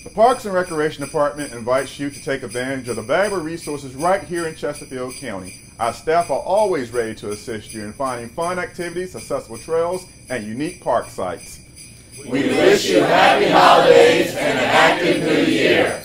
The Parks and Recreation Department invites you to take advantage of the valuable resources right here in Chesterfield County. Our staff are always ready to assist you in finding fun activities, accessible trails, and unique park sites. We wish you happy holidays and an active new year.